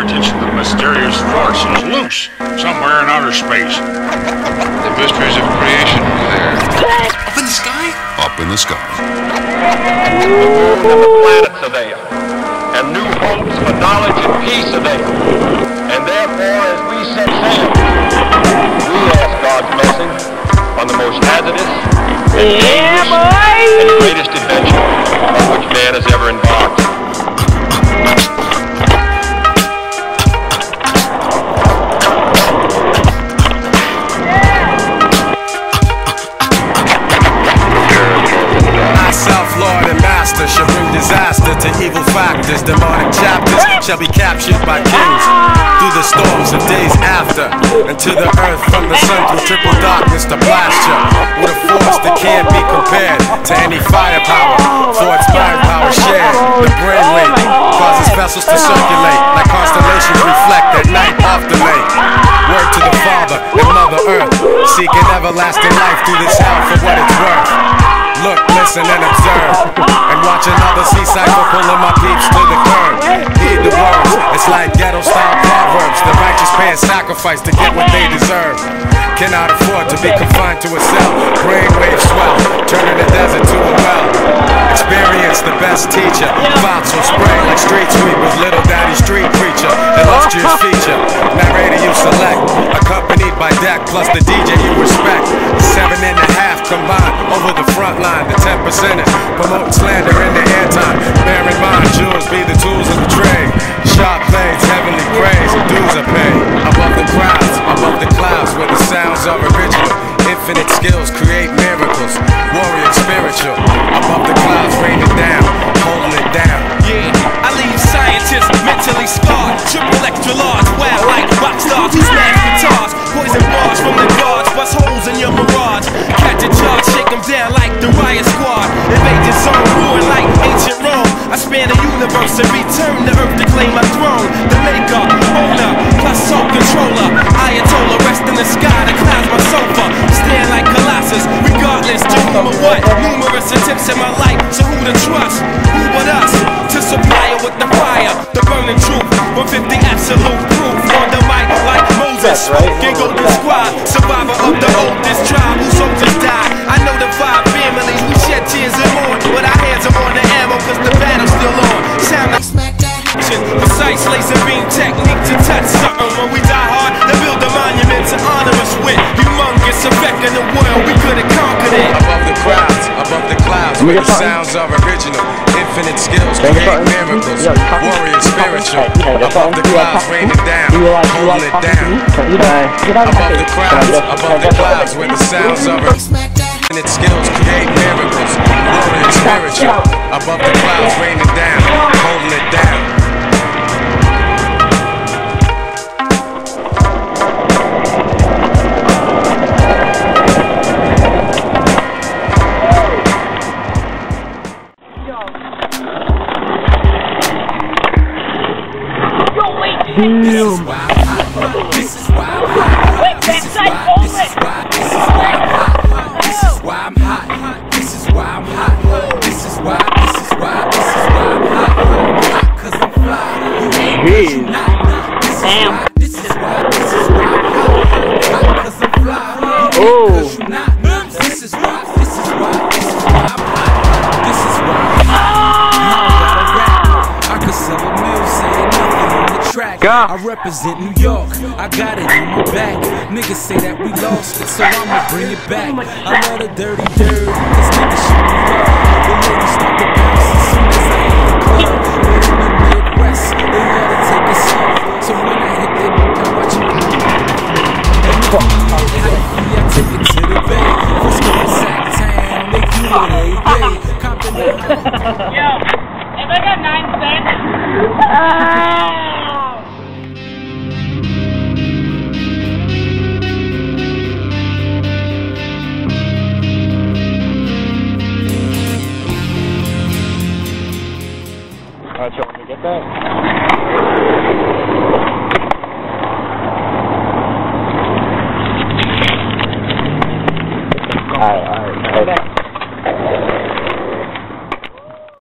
heritage, the mysterious force is loose somewhere in outer space. The mysteries of creation are there. Up in the sky? Up in the sky. The moon and the planets are there, and new hopes for knowledge and peace are there. And therefore, as we set sail, we ask God's blessing on the most hazardous and greatest adventure on which man has ever embarked. Lord and master shall bring disaster to evil factors. Demonic chapters shall be captured by kings through the storms of days after, and to the earth from the sun through triple darkness to blast you with a force that can't be compared to any firepower. For its mind power shared, the brainwave causes vessels to circulate like constellations reflect at night off the lake. Word to the Father and Mother Earth, seeking everlasting life through this hell for what it's worth. Look, listen, and observe, and watch another sea cycle pulling my peeps to the curb. Heed the words, it's like ghetto-style proverbs. The righteous pay a sacrifice to get what they deserve. Cannot afford to be confined to a cell. Brainwave swell, turning the desert to a well. Experience the best teacher. Thoughts will spray like street sweepers. Little daddy street preacher, illustrious feature. Narrator you select, accompanied by deck, plus the DJ you respect. 7.5 combined over the front line. The 10%ers promote slander in the airtime. Bear in mind, jewels be the tools of the trade. Sharp blades, heavenly praise, and dues are paid. Above the crowds, above the clouds, where the sounds are original. Infinite skills create miracles. Warrior spiritual. Above the clouds, raining down, holding it down. Yeah, I leave scientists mentally scarred. Triple extra large, wild like rock stars who smash guitars. Poison bars from the guards, bust holes in your mirage. Catch a charge, shake them down like the riot squad. Invade your zone, ruin like ancient Rome. I span the universe and return to earth to claim my throne. The maker, owner, plus soul controller. Ayatollah, rest in the sky, the clouds my sofa. Stand like Colossus, regardless to whom or what. Numerous attempts in my life, so who to trust? Who but us? To supply it with the fire, the burning truth. 150 absolute proof on the mic like Moses. Smoking golden squad, survivor of the oldest tribe whose soldiers died. I know the 5 families, we shed tears and mourn, but our hands are on the ammo cause the battle's still on. Sound like precise laser beam technique to touch something. When we die hard, they build a monument to honor us with. Humongous effect in the world, we could have conquered it. Above the crowds, above the clouds, where the sounds are original. Infinite skills create miracles. Warrior spiritual. Above the clouds, raining down, holding it down. Above the clouds, where the sounds are infinite skills create miracles. Warrior spiritual. Above the clouds, raining down, holding it down. This is why I'm hot. This is why I'm hot. This is why I'm hot. This is why I'm hot. This is why I'm hot. This is why I'm hot. 'Cause I'm fly. You ain't not. This is why. This is why I'm hot. 'Cause I'm fly. Oh. This is why I'm hot. This is why I'm hot. I could sell a mill, saying nothing on the track. I represent New York, I got it in my back. Niggas say that we lost it, so I'ma bring it back. I love the dirty dirt, cause niggas show me love. The ladies start to bounce as soon as I hit the club. But in the Midwest, they love to take us off. So when I hit the can watch it. And if you need it hyphy, I take it to the bay. Frisco and Sacktown, they do it every day. Compton. Yo, if I got 9 cents. Alright, so when you get that?